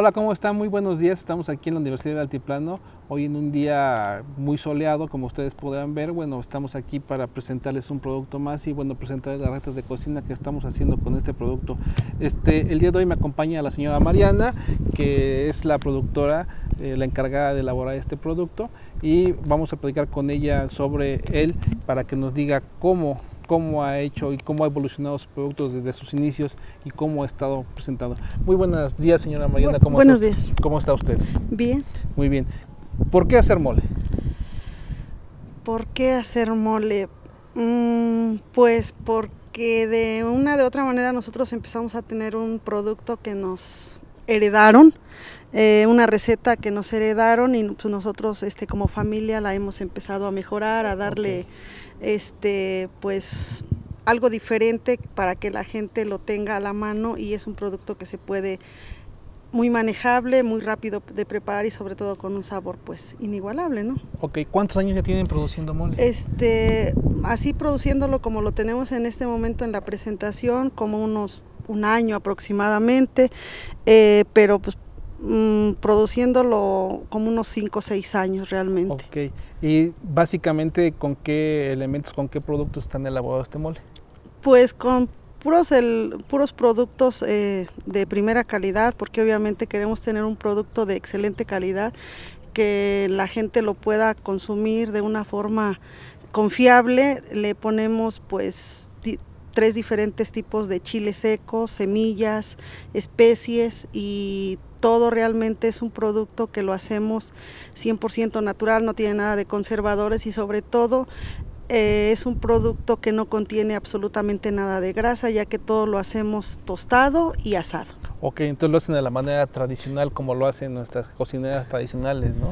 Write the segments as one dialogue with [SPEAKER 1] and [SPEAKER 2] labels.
[SPEAKER 1] Hola, ¿cómo están? Muy buenos días. Estamos aquí en la Universidad del Altiplano, hoy en un día muy soleado, como ustedes podrán ver. Bueno, estamos aquí para presentarles un producto más y bueno, presentarles las recetas de cocina que estamos haciendo con este producto. El día de hoy me acompaña la señora Mariana, que es la productora, la encargada de elaborar este producto, y vamos a platicar con ella sobre él para que nos diga cómo ha hecho y cómo ha evolucionado sus productos desde sus inicios y cómo ha estado presentando. Muy buenos días, señora Mariana.
[SPEAKER 2] Buenos días.
[SPEAKER 1] ¿Cómo está usted?
[SPEAKER 2] Bien.
[SPEAKER 1] Muy bien. ¿Por qué hacer mole?
[SPEAKER 2] ¿Por qué hacer mole? Pues porque de una de otra manera nosotros empezamos a tener un producto que nos heredaron, una receta que nos heredaron y pues nosotros como familia la hemos empezado a mejorar, a darle pues algo diferente para que la gente lo tenga a la mano, y es un producto que se puede muy manejable, muy rápido de preparar y sobre todo con un sabor pues inigualable, ¿no?
[SPEAKER 1] Ok, ¿cuántos años ya tienen produciendo mole?
[SPEAKER 2] Así produciéndolo como lo tenemos en este momento en la presentación, como un año aproximadamente, pero pues produciéndolo como unos 5 o 6 años realmente.
[SPEAKER 1] Ok, y básicamente ¿con qué elementos, con qué productos están elaborados este mole?
[SPEAKER 2] Pues con puros productos de primera calidad, porque obviamente queremos tener un producto de excelente calidad, que la gente lo pueda consumir de una forma confiable. Le ponemos pues 3 diferentes tipos de chile secos, semillas, especies, y todo realmente es un producto que lo hacemos 100% natural, no tiene nada de conservadores, y sobre todo es un producto que no contiene absolutamente nada de grasa, ya que todo lo hacemos tostado y asado.
[SPEAKER 1] Ok, entonces lo hacen de la manera tradicional, como lo hacen nuestras cocineras tradicionales, ¿no?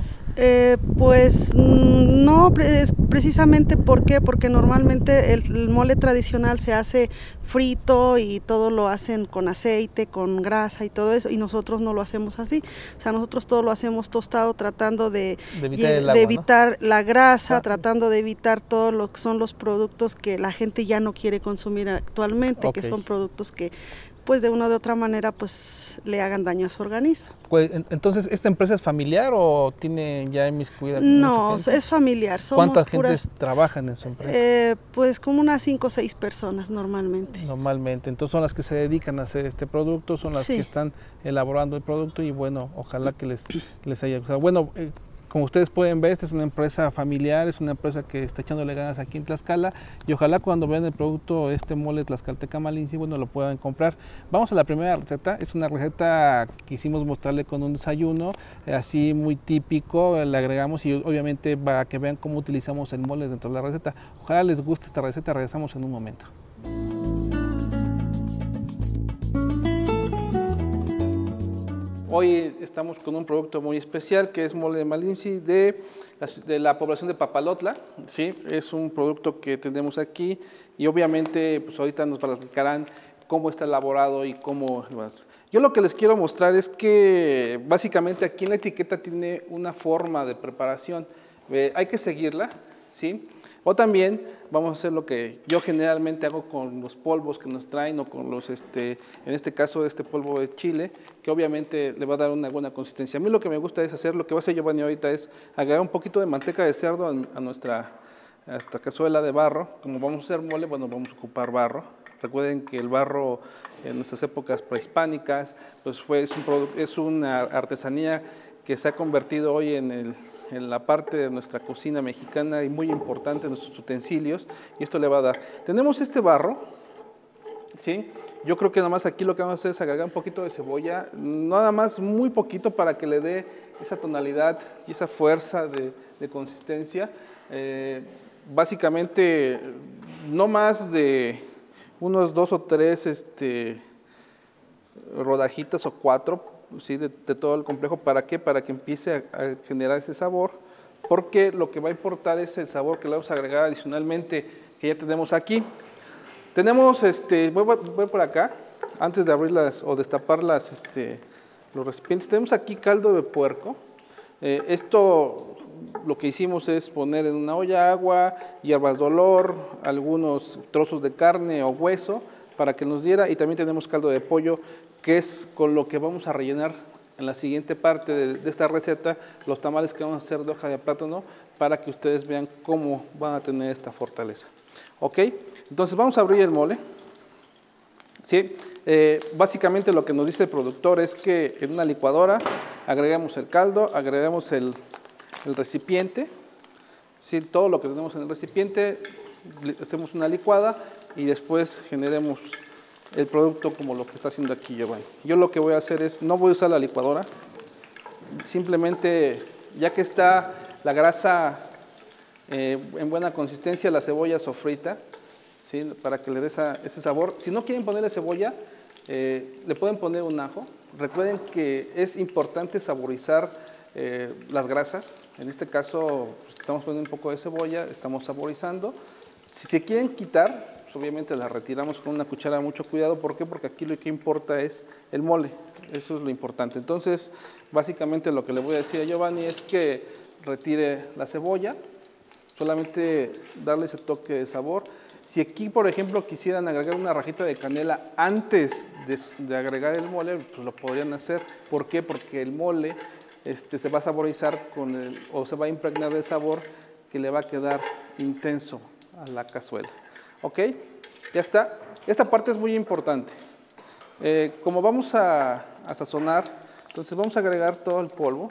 [SPEAKER 2] Pues no, precisamente porque normalmente el mole tradicional se hace frito y todo lo hacen con aceite, con grasa y todo eso, y nosotros no lo hacemos así. O sea, nosotros todo lo hacemos tostado, tratando de evitar la grasa, tratando de evitar todo lo que son los productos que la gente ya no quiere consumir actualmente, que son productos que pues de una u otra manera pues le hagan daño a su organismo.
[SPEAKER 1] Pues, entonces, ¿esta empresa es familiar o tiene ya inmiscuida?
[SPEAKER 2] No, es familiar.
[SPEAKER 1] ¿Cuántas gentes trabajan en su empresa?
[SPEAKER 2] Pues como unas 5 o 6 personas normalmente.
[SPEAKER 1] Normalmente, entonces son las que se dedican a hacer este producto, son las que están elaborando el producto, y bueno, ojalá que les haya gustado. Bueno, como ustedes pueden ver, esta es una empresa familiar, es una empresa que está echándole ganas aquí en Tlaxcala, y ojalá cuando vean el producto, este mole tlaxcalteca Malinche, bueno, lo puedan comprar. Vamos a la primera receta. Es una receta que quisimos mostrarle con un desayuno, así muy típico, le agregamos, y obviamente para que vean cómo utilizamos el mole dentro de la receta. Ojalá les guste esta receta, regresamos en un momento. Hoy estamos con un producto muy especial que es mole de Malinche de la población de Papalotla, ¿sí? Es un producto que tenemos aquí, y obviamente pues ahorita nos platicarán cómo está elaborado y cómo. Yo lo que les quiero mostrar es que básicamente aquí en la etiqueta tiene una forma de preparación, hay que seguirla, ¿sí? O también vamos a hacer lo que yo generalmente hago con los polvos que nos traen, o con los, en este caso, este polvo de chile, que obviamente le va a dar una buena consistencia. A mí lo que me gusta es hacer, lo que va a hacer Giovanni ahorita es agregar un poquito de manteca de cerdo a nuestra cazuela de barro. Como vamos a hacer mole, bueno, vamos a ocupar barro. Recuerden que el barro en nuestras épocas prehispánicas pues es una artesanía que se ha convertido hoy en la parte de nuestra cocina mexicana, y muy importante en nuestros utensilios, y esto le va a dar. Tenemos este barro, ¿sí? Yo creo que nada más aquí lo que vamos a hacer es agregar un poquito de cebolla, nada más muy poquito, para que le dé esa tonalidad y esa fuerza de consistencia. Básicamente no más de unos 2 o 3 rodajitas o 4, ¿sí? de todo el complejo. ¿Para qué? Para que empiece a generar ese sabor, porque lo que va a importar es el sabor que le vamos a agregar adicionalmente, que ya tenemos aquí. Tenemos, voy por acá, antes de abrirlas o destapar los recipientes. Tenemos aquí caldo de puerco. Esto lo que hicimos es poner en una olla agua, hierbas de olor, algunos trozos de carne o hueso para que nos diera, y también tenemos caldo de pollo, que es con lo que vamos a rellenar en la siguiente parte de esta receta los tamales que vamos a hacer de hoja de plátano para que ustedes vean cómo van a tener esta fortaleza. ¿Ok? Entonces vamos a abrir el mole. ¿Sí? Básicamente lo que nos dice el productor es que en una licuadora agregamos el caldo, agregamos el recipiente, ¿sí? Todo lo que tenemos en el recipiente, hacemos una licuada y después generemos el producto como lo que está haciendo aquí Giovanni. Yo lo que voy a hacer es, no voy a usar la licuadora, simplemente ya que está la grasa en buena consistencia, la cebolla sofrita, ¿sí? Para que le dé ese sabor. Si no quieren ponerle cebolla, le pueden poner un ajo. Recuerden que es importante saborizar las grasas. En este caso pues, estamos poniendo un poco de cebolla, estamos saborizando. Si se quieren quitar, pues, obviamente la retiramos con una cuchara, mucho cuidado. ¿Por qué? Porque aquí lo que importa es el mole, eso es lo importante. Entonces, básicamente lo que le voy a decir a Giovanni es que retire la cebolla, solamente darle ese toque de sabor. Si aquí, por ejemplo, quisieran agregar una rajita de canela antes de agregar el mole, pues lo podrían hacer. ¿Por qué? Porque el mole se va a saborizar o se va a impregnar de sabor que le va a quedar intenso a la cazuela. ¿Ok? Ya está. Esta parte es muy importante. Como vamos a sazonar, entonces vamos a agregar todo el polvo.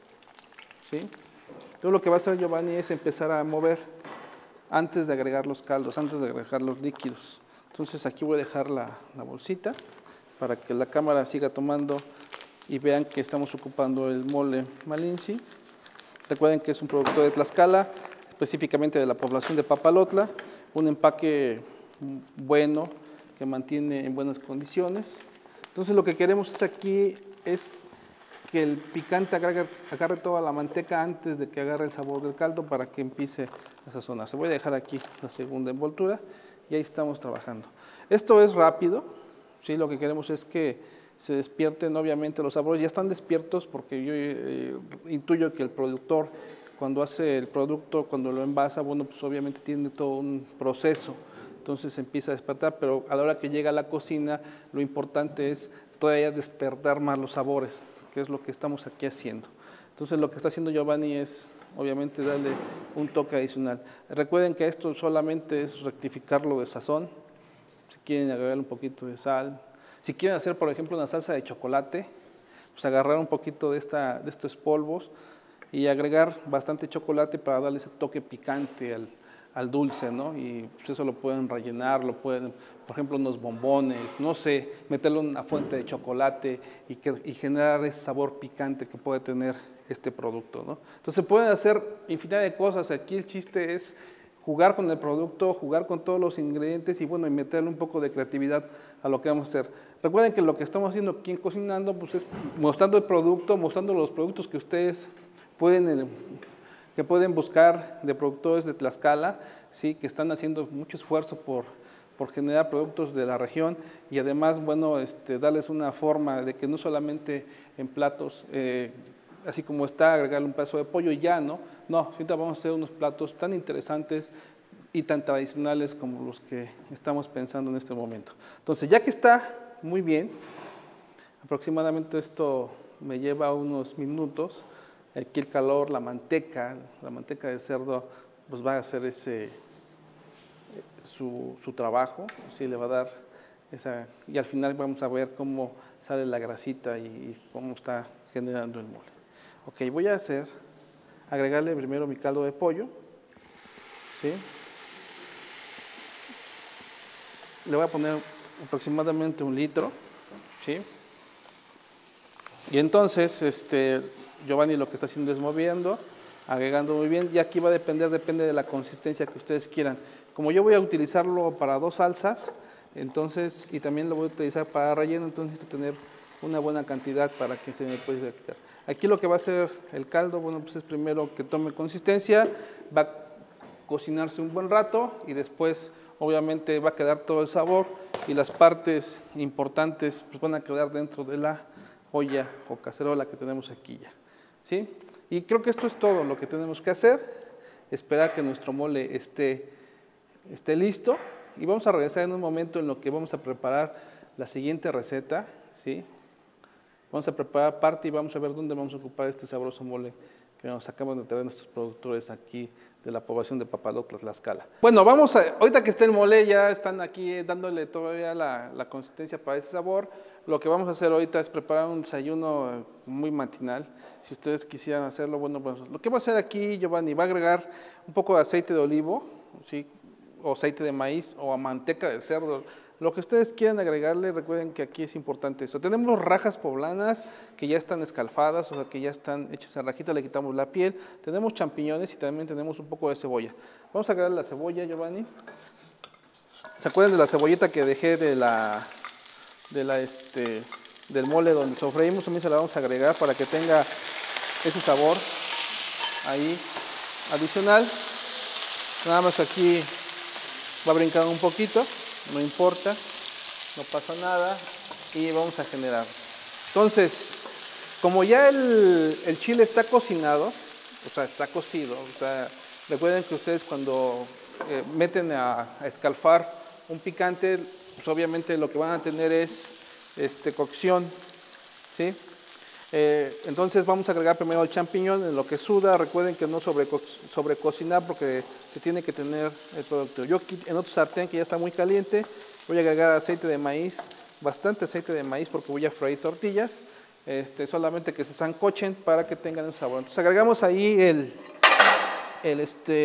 [SPEAKER 1] ¿Sí? Entonces lo que va a hacer Giovanni es empezar a mover antes de agregar los caldos, antes de agregar los líquidos. Entonces aquí voy a dejar la bolsita para que la cámara siga tomando y vean que estamos ocupando el mole Malinci. Recuerden que es un producto de Tlaxcala, específicamente de la población de Papalotla, un empaque bueno que mantiene en buenas condiciones. Entonces lo que queremos aquí es que el picante agarre toda la manteca antes de que agarre el sabor del caldo para que empiece a sazonarse. Voy a dejar aquí la segunda envoltura y ahí estamos trabajando. Esto es rápido, ¿sí? Lo que queremos es que se despierten obviamente los sabores. Ya están despiertos porque yo intuyo que el productor cuando hace el producto, cuando lo envasa, bueno, pues obviamente tiene todo un proceso. Entonces empieza a despertar, pero a la hora que llega a la cocina, lo importante es todavía despertar más los sabores, que es lo que estamos aquí haciendo. Entonces lo que está haciendo Giovanni es obviamente darle un toque adicional. Recuerden que esto solamente es rectificarlo de sazón, si quieren agregarle un poquito de sal, si quieren hacer por ejemplo una salsa de chocolate, pues agarrar un poquito de estos polvos y agregar bastante chocolate para darle ese toque picante al dulce, ¿no? Y pues eso lo pueden rellenar, lo pueden, por ejemplo, unos bombones, no sé, meterle una fuente de chocolate y generar ese sabor picante que puede tener este producto, ¿no? Entonces pueden hacer infinidad de cosas. Aquí el chiste es jugar con el producto, jugar con todos los ingredientes y bueno, y meterle un poco de creatividad a lo que vamos a hacer. Recuerden que lo que estamos haciendo aquí en Cocinando, pues es mostrando el producto, mostrando los productos que ustedes pueden buscar de productores de Tlaxcala, ¿sí? Que están haciendo mucho esfuerzo por generar productos de la región y además, bueno, darles una forma de que no solamente en platos, así como está, agregarle un pedazo de pollo y ya, ¿no? No, ahorita vamos a hacer unos platos tan interesantes y tan tradicionales como los que estamos pensando en este momento. Entonces, ya que está muy bien, aproximadamente esto me lleva unos minutos. Aquí el calor, la manteca de cerdo, pues va a hacer su trabajo, ¿sí? Le va a dar y al final vamos a ver cómo sale la grasita y cómo está generando el mole. Ok, voy a agregarle primero mi caldo de pollo, ¿sí? Le voy a poner aproximadamente 1 litro, ¿sí? Y entonces, Giovanni lo que está haciendo es moviendo, agregando muy bien, y aquí va a depende de la consistencia que ustedes quieran. Como yo voy a utilizarlo para 2 salsas, entonces, y también lo voy a utilizar para relleno, entonces necesito tener una buena cantidad para que se me pueda quitar. Aquí lo que va a hacer el caldo, bueno, pues es primero que tome consistencia, va a cocinarse un buen rato y después obviamente va a quedar todo el sabor y las partes importantes pues van a quedar dentro de la olla o cacerola que tenemos aquí ya, ¿sí? Y creo que esto es todo lo que tenemos que hacer, esperar que nuestro mole esté listo y vamos a regresar en un momento en lo que vamos a preparar la siguiente receta, ¿sí? Vamos a preparar parte y vamos a ver dónde vamos a ocupar este sabroso mole que nos acabamos de traer nuestros productores aquí de la población de Papalotla, Tlaxcala. Bueno, ahorita que esté el mole, ya están aquí dándole todavía la consistencia para ese sabor. Lo que vamos a hacer ahorita es preparar un desayuno muy matinal. Si ustedes quisieran hacerlo, bueno, pues lo que va a hacer aquí, Giovanni, va a agregar un poco de aceite de olivo, ¿sí? O aceite de maíz o a manteca de cerdo. Lo que ustedes quieran agregarle, recuerden que aquí es importante eso. Tenemos rajas poblanas que ya están escalfadas, o sea que ya están hechas en rajita, le quitamos la piel. Tenemos champiñones y también tenemos un poco de cebolla. Vamos a agregar la cebolla, Giovanni. ¿Se acuerdan de la cebollita que dejé del mole donde sofreímos? También se la vamos a agregar para que tenga ese sabor ahí adicional. Nada más aquí va a brincar un poquito. No importa, no pasa nada y vamos a generar. Entonces, como ya el chile está cocinado, o sea, está cocido, o sea, recuerden que ustedes cuando meten a escalfar un picante, pues obviamente lo que van a tener es cocción, ¿sí? Entonces vamos a agregar primero el champiñón en lo que suda. Recuerden que no sobrecocinar porque se tiene que tener el producto. Yo aquí en otro sartén que ya está muy caliente voy a agregar aceite de maíz, bastante aceite de maíz porque voy a freír tortillas, solamente que se sancochen para que tengan el sabor. Entonces agregamos ahí el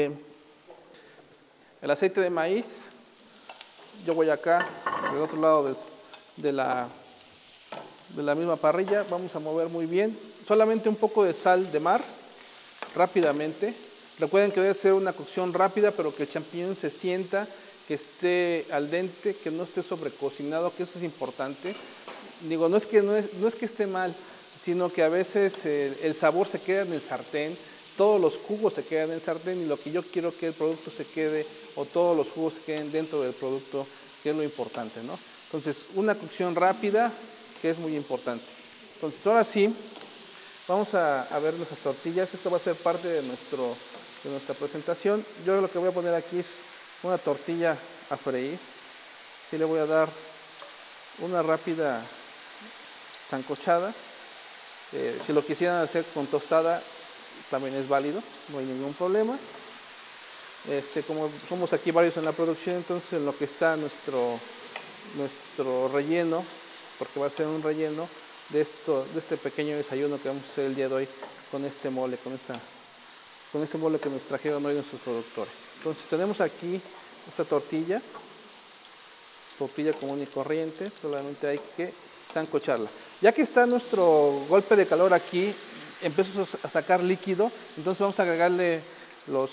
[SPEAKER 1] aceite de maíz. Yo voy acá del otro lado de la misma parrilla, vamos a mover muy bien, solamente un poco de sal de mar, rápidamente. Recuerden que debe ser una cocción rápida, pero que el champiñón se sienta, que esté al dente, que no esté sobrecocinado, que eso es importante. Digo, no es que esté mal, sino que a veces el sabor se queda en el sartén, todos los jugos se quedan en el sartén y lo que yo quiero que el producto se quede, o todos los jugos se queden dentro del producto, que es lo importante, ¿no? Entonces, una cocción rápida, que es muy importante. Entonces, ahora sí, vamos a ver nuestras tortillas. Esto va a ser parte de nuestra presentación. Yo lo que voy a poner aquí es una tortilla a freír. Sí le voy a dar una rápida sancochada. Si lo quisieran hacer con tostada, también es válido, no hay ningún problema. Como somos aquí varios en la producción, entonces en lo que está nuestro relleno, porque va a ser un relleno de este pequeño desayuno que vamos a hacer el día de hoy con este mole, con este mole que nos trajeron hoy nuestros productores. Entonces tenemos aquí esta tortilla común y corriente, solamente hay que sancocharla. Ya que está nuestro golpe de calor aquí, empieza a sacar líquido, entonces vamos a agregarle los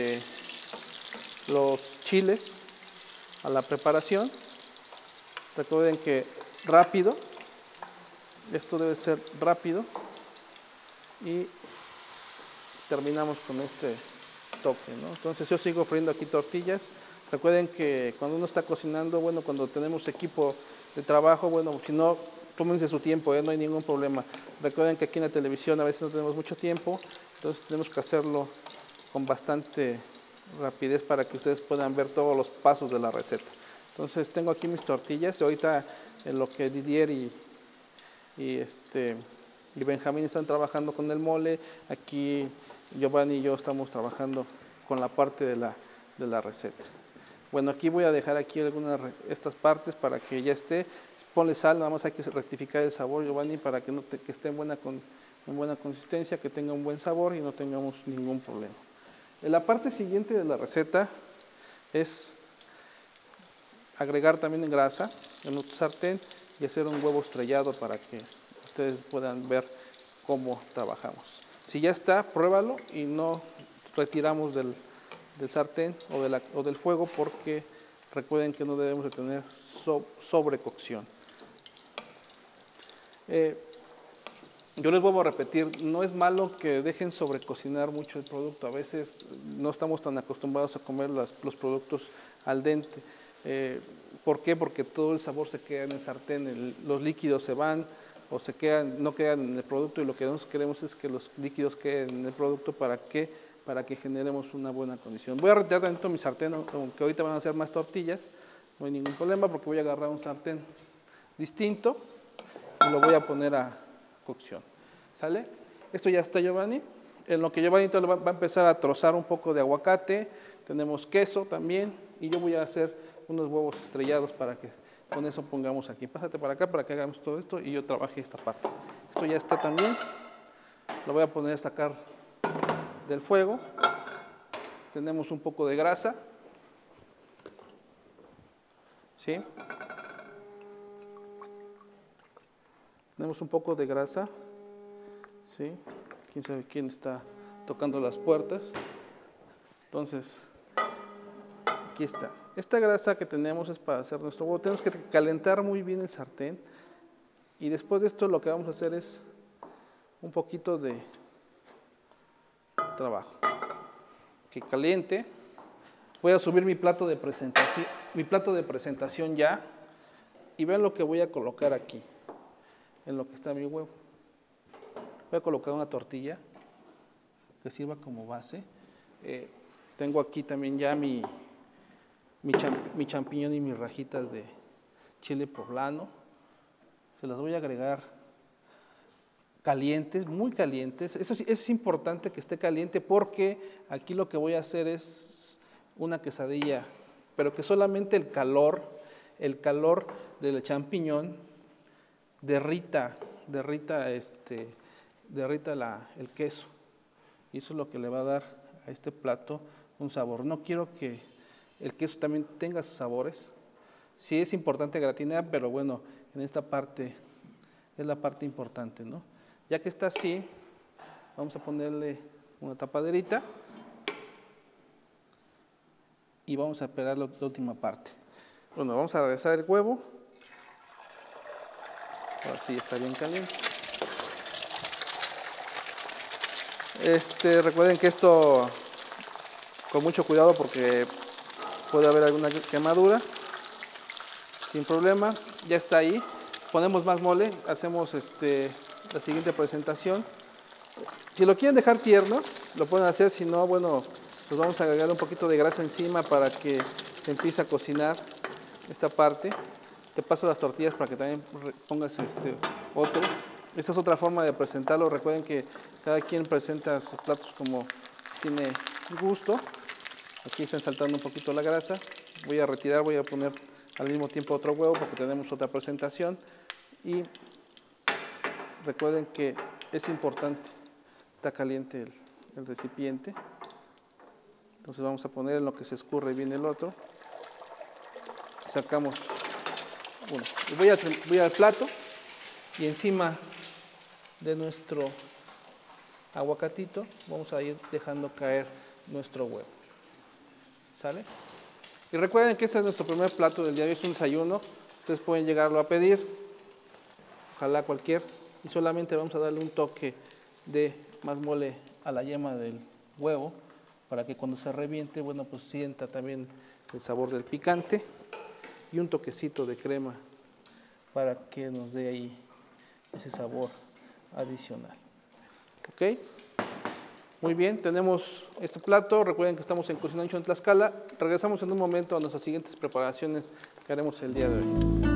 [SPEAKER 1] chiles a la preparación. Recuerden que rápido, esto debe ser rápido y terminamos con este toque, ¿no? Entonces yo sigo friendo aquí tortillas. Recuerden que cuando uno está cocinando, bueno, cuando tenemos equipo de trabajo, bueno, si no, tómense su tiempo, no hay ningún problema. Recuerden que aquí en la televisión a veces no tenemos mucho tiempo, entonces tenemos que hacerlo con bastante rapidez para que ustedes puedan ver todos los pasos de la receta. Entonces tengo aquí mis tortillas y ahorita en lo que Didier y Benjamín están trabajando con el mole, aquí Giovanni y yo estamos trabajando con la parte de la receta. Bueno, aquí voy a dejar aquí estas partes para que ya esté. Ponle sal, nada más hay que rectificar el sabor, Giovanni, para que esté en buena consistencia, que tenga un buen sabor y no tengamos ningún problema. La parte siguiente de la receta es agregar también grasa en otro sartén y hacer un huevo estrellado para que ustedes puedan ver cómo trabajamos. Si ya está, pruébalo y no retiramos del sartén o del fuego porque recuerden que no debemos de tener sobrecocción. Yo les vuelvo a repetir, no es malo que dejen sobrecocinar mucho el producto. A veces no estamos tan acostumbrados a comer los productos al dente. ¿Por qué? Porque todo el sabor se queda en el sartén, los líquidos se van o no quedan en el producto y lo que nosotros queremos es que los líquidos queden en el producto para que generemos una buena condición. Voy a retirar dentro mi sartén, aunque ahorita van a hacer más tortillas, no hay ningún problema porque voy a agarrar un sartén distinto y lo voy a poner a cocción. ¿Sale? Esto ya está, Giovanni. En lo que Giovanni va a empezar a trozar un poco de aguacate, tenemos queso también, y yo voy a hacer unos huevos estrellados para que con eso pongamos aquí. Pásate para acá para que hagamos todo esto y yo trabaje esta parte. Esto ya está también. Lo voy a poner a sacar del fuego. Tenemos un poco de grasa. ¿Sí? Tenemos un poco de grasa. ¿Sí? Quién sabe quién está tocando las puertas. Entonces, aquí está. Esta grasa que tenemos es para hacer nuestro huevo. Tenemos que calentar muy bien el sartén. Y después de esto lo que vamos a hacer es un poquito de trabajo. Que caliente. Voy a subir mi plato de presentación ya. Y vean lo que voy a colocar aquí. En lo que está mi huevo. Voy a colocar una tortilla que sirva como base. Tengo aquí también ya mi champiñón y mis rajitas de chile poblano. Se las voy a agregar calientes, muy calientes. Eso sí, es importante que esté caliente porque aquí lo que voy a hacer es una quesadilla, pero que solamente el calor del champiñón derrita el queso. Y eso es lo que le va a dar a este plato un sabor. No quiero que el queso también tenga sus sabores. Sí es importante gratinar, pero bueno, en esta parte es la parte importante, ¿no? Ya que está así, vamos a ponerle una tapaderita y vamos a esperar la última parte. Bueno, vamos a regresar el huevo. Ahora sí está bien caliente. Recuerden que esto con mucho cuidado porque puede haber alguna quemadura. Sin problema, ya está ahí. Ponemos más mole, hacemos la siguiente presentación. Si lo quieren dejar tierno, lo pueden hacer, si no, bueno, pues vamos a agregar un poquito de grasa encima para que se empiece a cocinar esta parte. Te paso las tortillas para que también pongas otro. Esta es otra forma de presentarlo. Recuerden que cada quien presenta sus platos como tiene gusto. Aquí están saltando un poquito la grasa. Voy a retirar, voy a poner al mismo tiempo otro huevo porque tenemos otra presentación. Y recuerden que es importante, está caliente el recipiente. Entonces vamos a poner en lo que se escurre bien el otro. Sacamos uno. Voy al plato y encima de nuestro aguacatito vamos a ir dejando caer nuestro huevo. ¿Sale? Y recuerden que este es nuestro primer plato del día de hoy, es un desayuno. Ustedes pueden llegarlo a pedir, ojalá cualquier, y solamente vamos a darle un toque de más mole a la yema del huevo para que cuando se reviente, bueno, pues sienta también el sabor del picante y un toquecito de crema para que nos dé ahí ese sabor adicional. ¿Ok? Muy bien, tenemos este plato. Recuerden que estamos en Cocina Ancho en Tlaxcala. Regresamos en un momento a nuestras siguientes preparaciones que haremos el día de hoy.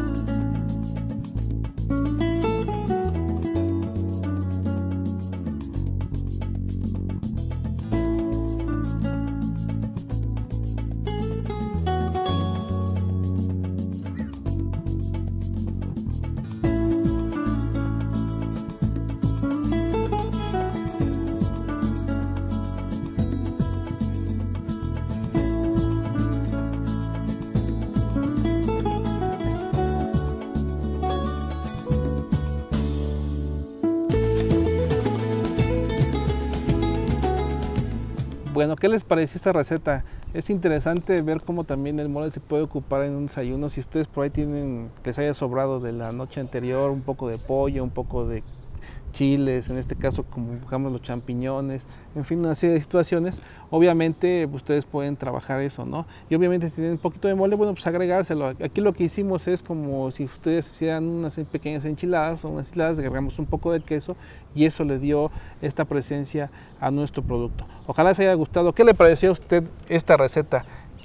[SPEAKER 1] Bueno, ¿qué les pareció esta receta? Es interesante ver cómo también el mole se puede ocupar en un desayuno. Si ustedes por ahí tienen, les haya sobrado de la noche anterior un poco de pollo, un poco de chiles, en este caso como buscamos los champiñones, en fin, una serie de situaciones, obviamente ustedes pueden trabajar eso, ¿no? Y obviamente si tienen un poquito de mole, bueno, pues agregárselo. Aquí lo que hicimos es como si ustedes hicieran unas pequeñas enchiladas o unas enchiladas, agregamos un poco de queso y eso le dio esta presencia a nuestro producto. Ojalá les haya gustado. ¿Qué le pareció a usted esta receta?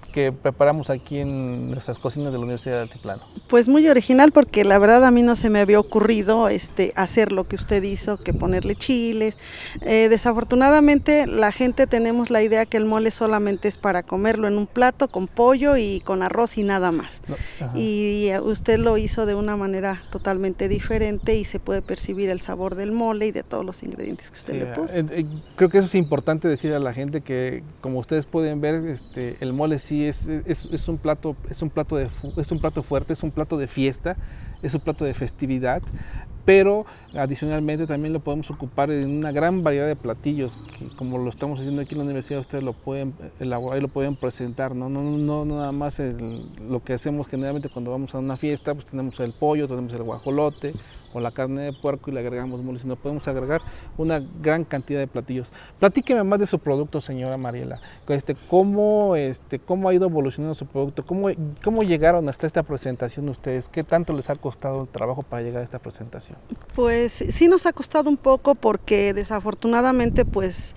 [SPEAKER 1] que preparamos aquí en nuestras cocinas de la Universidad de Altiplano?
[SPEAKER 2] Pues muy original, porque la verdad a mí no se me había ocurrido hacer lo que usted hizo, que ponerle chiles. Desafortunadamente la gente tenemos la idea que el mole solamente es para comerlo en un plato con pollo y con arroz y nada más.
[SPEAKER 1] No,
[SPEAKER 2] y usted lo hizo de una manera totalmente diferente y se puede percibir el sabor del mole y de todos los ingredientes que usted le puso.
[SPEAKER 1] Creo que eso es importante decir a la gente, que como ustedes pueden ver, el mole sí es un plato fuerte, es un plato de fiesta, es un plato de festividad, pero adicionalmente también lo podemos ocupar en una gran variedad de platillos, que como lo estamos haciendo aquí en la universidad, ustedes lo pueden elaborar y lo pueden presentar, no nada más lo que hacemos generalmente cuando vamos a una fiesta, pues tenemos el pollo, tenemos el guajolote o la carne de puerco y le agregamos mole, sino podemos agregar una gran cantidad de platillos. Platíqueme más de su producto, señora Mariela. ¿Cómo ha ido evolucionando su producto? ¿Cómo llegaron hasta esta presentación ustedes? ¿Qué tanto les ha costado el trabajo para llegar a esta presentación?
[SPEAKER 2] Pues sí nos ha costado un poco, porque desafortunadamente pues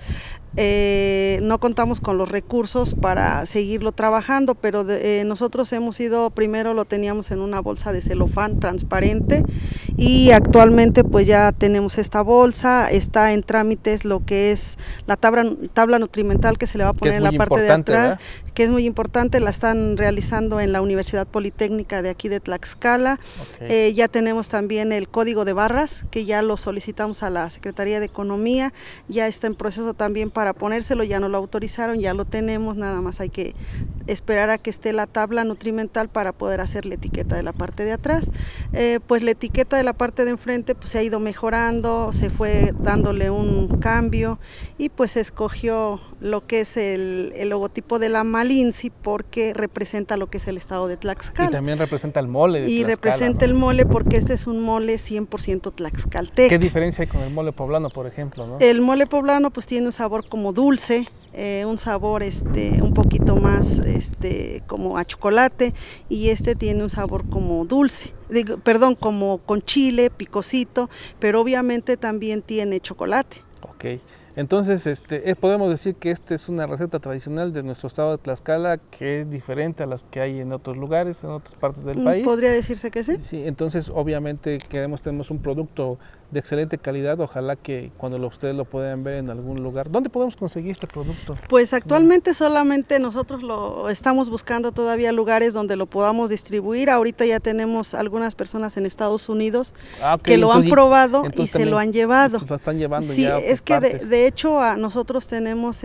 [SPEAKER 2] no contamos con los recursos para seguirlo trabajando, pero nosotros hemos ido, primero lo teníamos en una bolsa de celofán transparente y actualmente pues ya tenemos esta bolsa, está en trámites lo que es la tabla nutrimental que se le va a poner en la parte de atrás, ¿verdad? Que es muy importante, la están realizando en la Universidad Politécnica de aquí de Tlaxcala. Okay. Ya tenemos también el código de barras, que ya lo solicitamos a la Secretaría de Economía, ya está en proceso también para ponérselo, ya nos lo autorizaron, ya lo tenemos, nada más hay que esperar a que esté la tabla nutrimental para poder hacer la etiqueta de la parte de atrás. Pues la etiqueta de la parte de enfrente pues se ha ido mejorando, se fue dándole un cambio y pues se escogió lo que es el logotipo de la Malinci, porque representa lo que es el estado de Tlaxcala.
[SPEAKER 1] Y también representa el mole de Tlaxcala,
[SPEAKER 2] representa, ¿no?, el mole, porque este es un mole 100% tlaxcalteca.
[SPEAKER 1] ¿Qué diferencia hay con el mole poblano, por ejemplo, ¿no?
[SPEAKER 2] El mole poblano pues tiene un sabor como dulce, un sabor un poquito más como a chocolate, y tiene un sabor como dulce, como con chile, picosito, pero obviamente también tiene chocolate.
[SPEAKER 1] Ok. Entonces, podemos decir que esta es una receta tradicional de nuestro estado de Tlaxcala, que es diferente a las que hay en otros lugares, en otras partes del país.
[SPEAKER 2] ¿Podría decirse que sí?
[SPEAKER 1] Sí, entonces obviamente tenemos un producto de excelente calidad, ojalá que cuando ustedes lo puedan ver en algún lugar. ¿Dónde podemos conseguir este producto?
[SPEAKER 2] Pues actualmente solamente nosotros lo estamos buscando todavía lugares donde lo podamos distribuir. Ahorita ya tenemos algunas personas en Estados Unidos que lo han probado y se lo han llevado.
[SPEAKER 1] Lo están llevando
[SPEAKER 2] sí,
[SPEAKER 1] ya.
[SPEAKER 2] Es que de hecho nosotros tenemos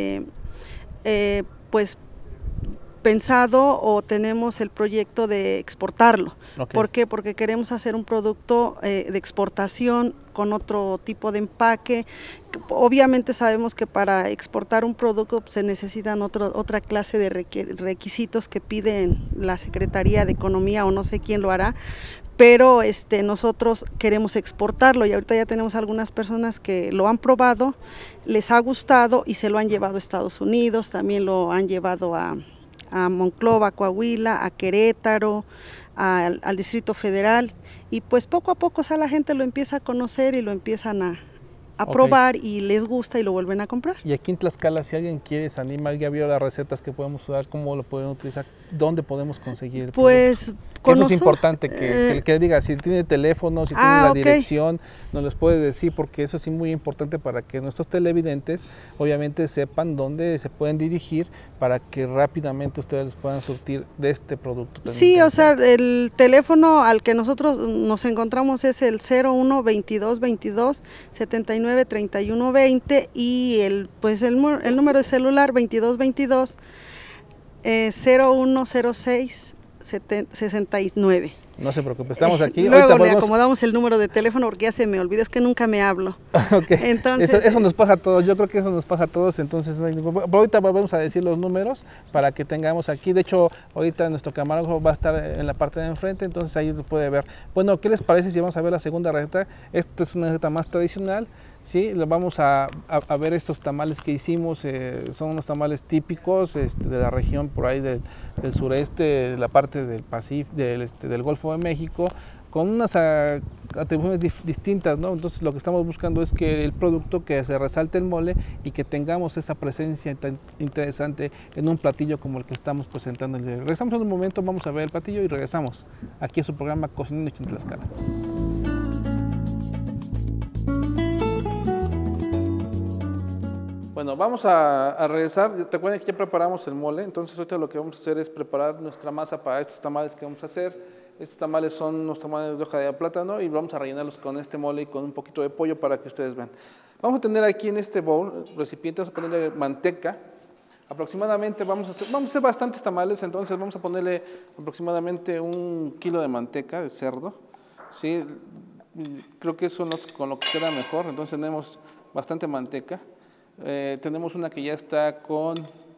[SPEAKER 2] pues pensado, o tenemos el proyecto de exportarlo. Okay. ¿Por qué? Porque queremos hacer un producto de exportación con otro tipo de empaque. Obviamente sabemos que para exportar un producto se necesitan otra clase de requisitos que piden la Secretaría de Economía, o no sé quién lo hará, pero nosotros queremos exportarlo, y ahorita ya tenemos algunas personas que lo han probado, les ha gustado y se lo han llevado a Estados Unidos, también lo han llevado a Monclova, Coahuila, a Querétaro, al Distrito Federal, y pues poco a poco la gente lo empieza a conocer y lo empiezan a probar, y les gusta y lo vuelven a comprar.
[SPEAKER 1] Y aquí en Tlaxcala, si alguien quiere, se anima, ya vio las recetas que podemos usar, cómo lo podemos utilizar, dónde podemos conseguir el
[SPEAKER 2] pues
[SPEAKER 1] eso es importante, que diga, si tiene teléfono, si tiene la dirección, nos los puede decir, porque eso es muy importante para que nuestros televidentes obviamente sepan dónde se pueden dirigir para que rápidamente ustedes puedan surtir de este producto.
[SPEAKER 2] Sí, o sea, el teléfono al que nosotros nos encontramos es el 01 22 22 79 31 20, y el número de celular 22 22 0106 69.
[SPEAKER 1] No se preocupe, estamos aquí.
[SPEAKER 2] Luego le acomodamos el número de teléfono, porque ya se me olvida, es que nunca me hablo.
[SPEAKER 1] Okay. Entonces, eso nos pasa a todos, yo creo que eso nos pasa a todos, entonces ahorita vamos a decir los números para que tengamos aquí. De hecho, ahorita nuestro camarógrafo va a estar en la parte de enfrente, entonces ahí lo puede ver. Bueno, ¿qué les parece si vamos a ver la segunda receta? Esta es una receta más tradicional, Sí, vamos a ver estos tamales que hicimos, son unos tamales típicos de la región por ahí del sureste, de la parte del Pacífico, del Golfo de México, con unas atribuciones distintas, ¿no? Entonces lo que estamos buscando es que el producto, que se resalte el mole y que tengamos esa presencia tan interesante en un platillo como el que estamos presentando. Regresamos en un momento, vamos a ver el platillo y regresamos aquí a su programa Cocinando en Tlaxcala. Bueno, vamos a regresar. Recuerden que ya preparamos el mole, entonces ahorita lo que vamos a hacer es preparar nuestra masa para estos tamales que vamos a hacer. Estos tamales son unos tamales de hoja de plátano y vamos a rellenarlos con este mole y con un poquito de pollo para que ustedes vean. Vamos a tener aquí en este bowl, recipiente, vamos a ponerle manteca. Aproximadamente vamos a hacer bastantes tamales, entonces vamos a ponerle aproximadamente 1 kilo de manteca de cerdo. ¿Sí? Creo que eso con lo que queda mejor, entonces tenemos bastante manteca. Tenemos una que ya está con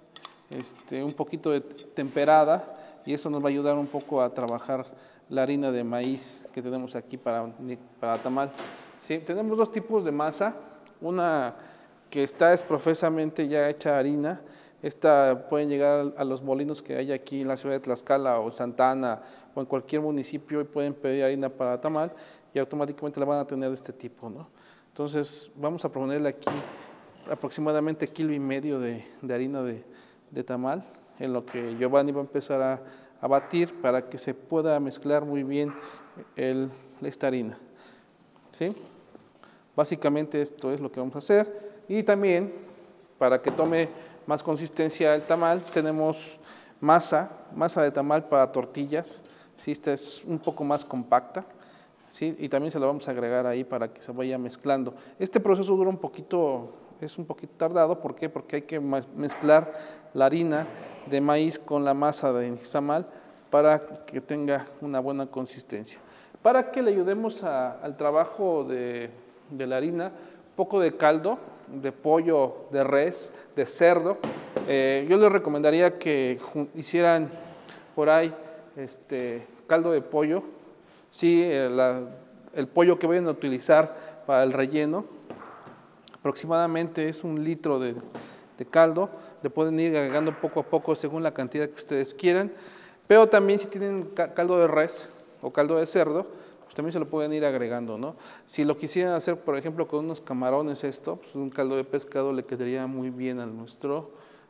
[SPEAKER 1] un poquito de temperada y eso nos va a ayudar un poco a trabajar la harina de maíz que tenemos aquí para tamal. ¿Sí? Tenemos 2 tipos de masa, una que es profesamente ya hecha harina. Esta pueden llegar a los molinos que hay aquí en la ciudad de Tlaxcala o Santa Ana o en cualquier municipio y pueden pedir harina para tamal y automáticamente la van a tener de este tipo, ¿no? Entonces vamos a ponerle aquí aproximadamente 1,5 kilos de harina de tamal, en lo que Giovanni va a empezar a batir para que se pueda mezclar muy bien esta harina. ¿Sí? Básicamente esto es lo que vamos a hacer. Y también, para que tome más consistencia el tamal, tenemos masa de tamal para tortillas. ¿Sí? Esta es un poco más compacta. ¿Sí? Y también se la vamos a agregar ahí para que se vaya mezclando. Este proceso dura es un poquito tardado. ¿Por qué? Porque hay que mezclar la harina de maíz con la masa de nixtamal para que tenga una buena consistencia. Para que le ayudemos al trabajo de la harina, un poco de caldo, de pollo, de res, de cerdo. Yo les recomendaría que hicieran por ahí caldo de pollo. Sí, el pollo que vayan a utilizar para el relleno, aproximadamente es 1 litro de caldo. Le pueden ir agregando poco a poco según la cantidad que ustedes quieran, pero también si tienen caldo de res o caldo de cerdo, pues también se lo pueden ir agregando, ¿no? Si lo quisieran hacer, por ejemplo, con unos camarones, pues un caldo de pescado le quedaría muy bien a nuestra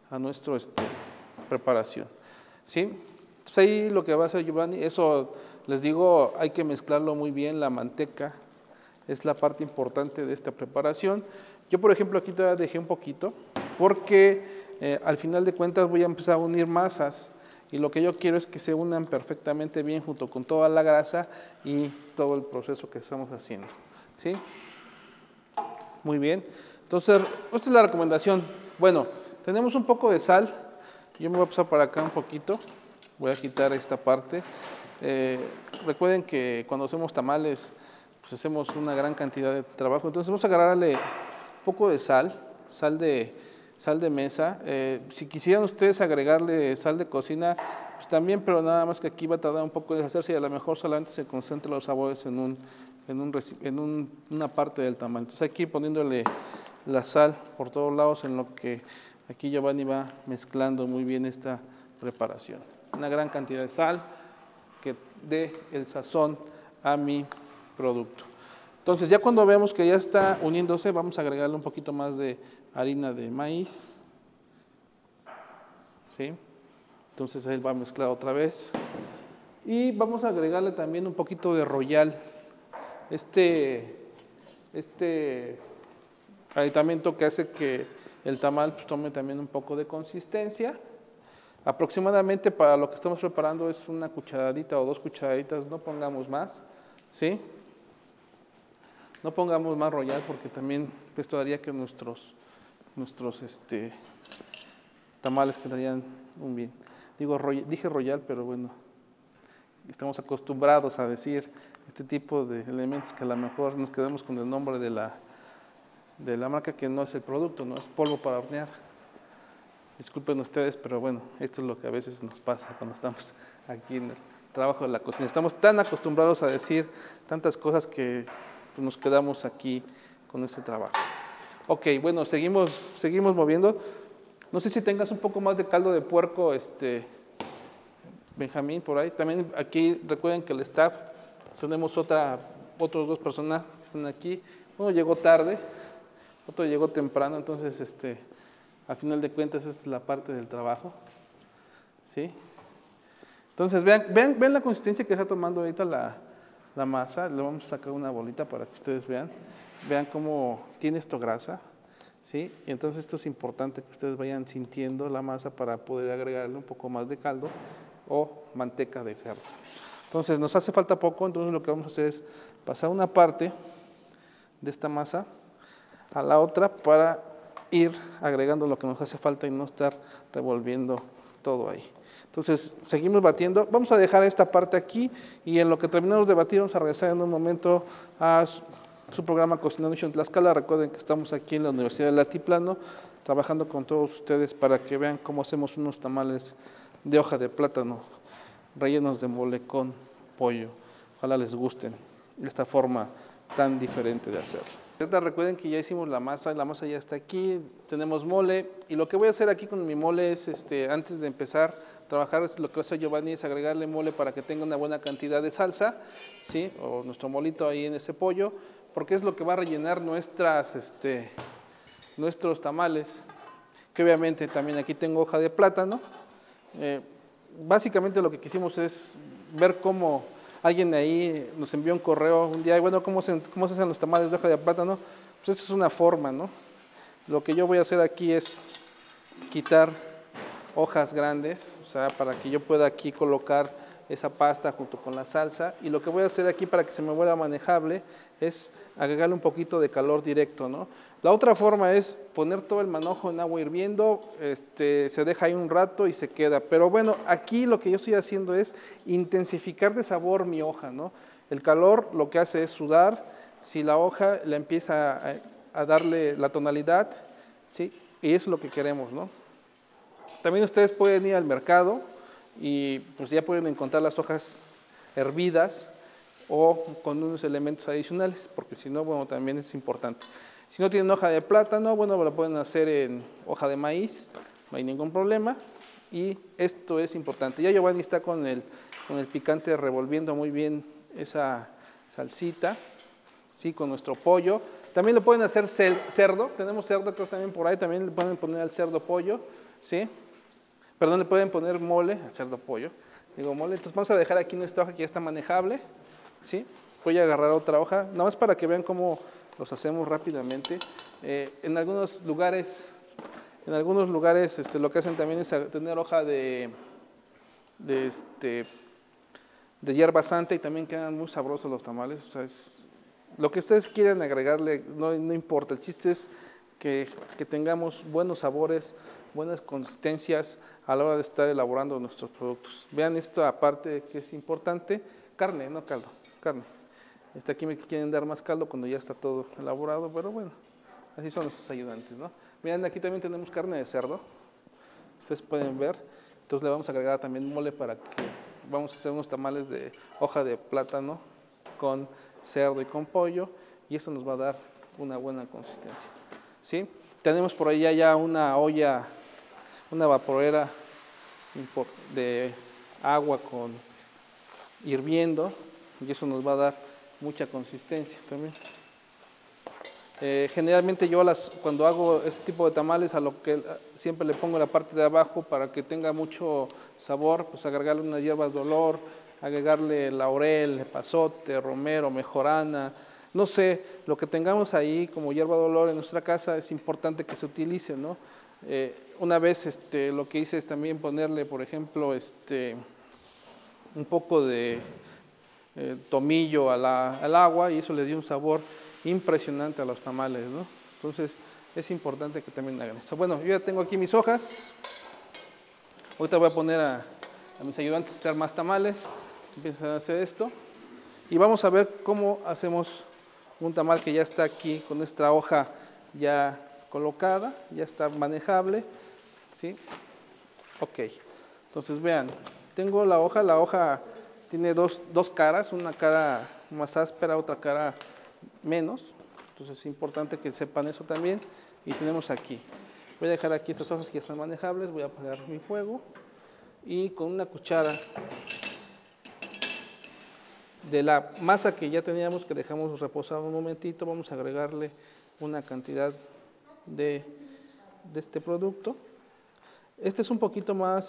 [SPEAKER 1] preparación, ¿sí? Entonces ahí lo que va a hacer Giovanni, eso les digo, hay que mezclarlo muy bien. La manteca es la parte importante de esta preparación. Yo, por ejemplo, aquí te dejé un poquito porque al final de cuentas voy a empezar a unir masas y lo que yo quiero es que se unan perfectamente bien junto con toda la grasa y todo el proceso que estamos haciendo, ¿sí? Muy bien. Entonces, esta es la recomendación. Bueno, tenemos un poco de sal. Yo me voy a pasar para acá un poquito. Voy a quitar esta parte. Recuerden que cuando hacemos tamales, pues hacemos una gran cantidad de trabajo. Entonces vamos a agarrarle un poco de sal de mesa. Si quisieran ustedes agregarle sal de cocina, pues también, pero nada más que aquí va a tardar un poco de hacerse y a lo mejor solamente se concentran los sabores en una parte del tamal. Entonces aquí poniéndole la sal por todos lados, en lo que aquí Giovanni va mezclando muy bien esta preparación. Una gran cantidad de sal que dé el sazón a mi producto. Entonces ya cuando vemos que ya está uniéndose, vamos a agregarle un poquito más de harina de maíz. ¿Sí? Entonces él va a mezclar otra vez. Y vamos a agregarle también un poquito de royal. Este aditamento que hace que el tamal pues tome también un poco de consistencia. Aproximadamente para lo que estamos preparando es 1 cucharadita o 2 cucharaditas, no pongamos más, ¿sí? No pongamos más royal porque también esto haría que nuestros tamales quedarían muy bien. Dije royal, pero bueno, estamos acostumbrados a decir este tipo de elementos que a lo mejor nos quedamos con el nombre de la marca, que no es el producto, no es polvo para hornear. Disculpen ustedes, pero bueno, esto es lo que a veces nos pasa cuando estamos aquí en el trabajo de la cocina. Estamos tan acostumbrados a decir tantas cosas que pues, nos quedamos aquí con este trabajo. Ok, bueno, seguimos moviendo. No sé si tengas un poco más de caldo de puerco, Benjamín, por ahí. También aquí recuerden que el staff, tenemos otros dos personas que están aquí. Uno llegó tarde, otro llegó temprano, entonces a final de cuentas esta es la parte del trabajo. ¿Sí? Entonces vean la consistencia que está tomando ahorita la masa. Le vamos a sacar una bolita para que ustedes vean cómo tiene esto grasa. ¿Sí? Y entonces esto es importante que ustedes vayan sintiendo la masa para poder agregarle un poco más de caldo o manteca de cerdo. Entonces nos hace falta poco, entonces lo que vamos a hacer es pasar una parte de esta masa a la otra para ir agregando lo que nos hace falta y no estar revolviendo todo ahí. Entonces seguimos batiendo, vamos a dejar esta parte aquí y en lo que terminamos de batir vamos a regresar en un momento a su programa Cocinando en Tlaxcala. Recuerden que estamos aquí en la Universidad del Altiplano trabajando con todos ustedes para que vean cómo hacemos unos tamales de hoja de plátano rellenos de mole con pollo. Ojalá les gusten esta forma tan diferente de hacerlo. Recuerden que ya hicimos la masa ya está aquí, tenemos mole y lo que voy a hacer aquí con mi mole es, antes de empezar a trabajar, lo que va a hacer Giovanni es agregarle mole para que tenga una buena cantidad de salsa, ¿sí? O nuestro molito ahí en ese pollo, porque es lo que va a rellenar nuestros tamales, que obviamente también aquí tengo hoja de plátano. Básicamente lo que quisimos es ver cómo alguien ahí nos envió un correo un día, y bueno, ¿cómo se hacen los tamales de hoja de plátano? Pues esa es una forma, ¿no? Lo que yo voy a hacer aquí es quitar hojas grandes, o sea, para que yo pueda aquí colocar esa pasta junto con la salsa, y lo que voy a hacer aquí para que se me vuelva manejable es agregarle un poquito de calor directo, ¿no? La otra forma es poner todo el manojo en agua hirviendo, se deja ahí un rato y se queda. Pero bueno, aquí lo que yo estoy haciendo es intensificar de sabor mi hoja, ¿no? El calor lo que hace es sudar, si la hoja le empieza a darle la tonalidad, ¿sí? Y eso es lo que queremos, ¿no? También ustedes pueden ir al mercado y pues ya pueden encontrar las hojas hervidas o con unos elementos adicionales, porque si no, bueno, también es importante. Si no tienen hoja de plátano, bueno, lo pueden hacer en hoja de maíz, no hay ningún problema. Y esto es importante. Ya Giovanni está con el picante revolviendo muy bien esa salsita, ¿sí? Con nuestro pollo. También le pueden hacer cerdo, tenemos cerdo creo también por ahí, también le pueden poner al cerdo pollo, ¿sí? Perdón, le pueden poner mole al cerdo pollo, digo mole. Entonces vamos a dejar aquí nuestra hoja que ya está manejable, ¿sí? Voy a agarrar otra hoja, nada más para que vean cómo los hacemos rápidamente. En algunos lugares lo que hacen también es tener hoja de hierba santa y también quedan muy sabrosos los tamales. O sea, lo que ustedes quieran agregarle, no importa. El chiste es que tengamos buenos sabores, buenas consistencias a la hora de estar elaborando nuestros productos. Vean esto aparte que es importante, carne, no caldo, carne. Aquí me quieren dar más caldo cuando ya está todo elaborado, pero bueno, así son nuestros ayudantes, ¿no? Miren, aquí también tenemos carne de cerdo, ustedes pueden ver. Entonces le vamos a agregar también mole para que vamos a hacer unos tamales de hoja de plátano con cerdo y con pollo, y eso nos va a dar una buena consistencia, ¿sí? Tenemos por ahí ya una olla, una vaporera de agua hirviendo, y eso nos va a dar mucha consistencia también. Generalmente yo cuando hago este tipo de tamales, a lo que siempre le pongo la parte de abajo para que tenga mucho sabor, pues agregarle unas hierbas de olor, agregarle laurel, epazote, romero, mejorana, no sé, lo que tengamos ahí como hierba de olor en nuestra casa es importante que se utilice, ¿no? Una vez lo que hice es también ponerle, por ejemplo, un poco de tomillo al agua, y eso le dio un sabor impresionante a los tamales, ¿no? Entonces es importante que también hagan esto. Bueno, yo ya tengo aquí mis hojas. Ahorita voy a poner a mis ayudantes a hacer más tamales. Empiezan a hacer esto y vamos a ver cómo hacemos un tamal que ya está aquí con nuestra hoja ya colocada, ya está manejable, ¿sí? Ok, entonces vean, tengo la hoja tiene dos caras, una cara más áspera, otra cara menos, Entonces es importante que sepan eso también. Y tenemos aquí, voy a dejar aquí estas hojas que ya están manejables, voy a apagar mi fuego y con una cuchara de la masa que ya teníamos, que dejamos reposar un momentito, vamos a agregarle una cantidad de este producto. Este es un poquito más